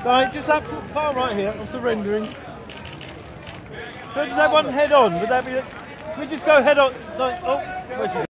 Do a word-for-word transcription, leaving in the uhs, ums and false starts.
Right, just that far right here, I'm surrendering. Can I just have one head on? Would that be it? Can we just go head on? Like, oh, where's she?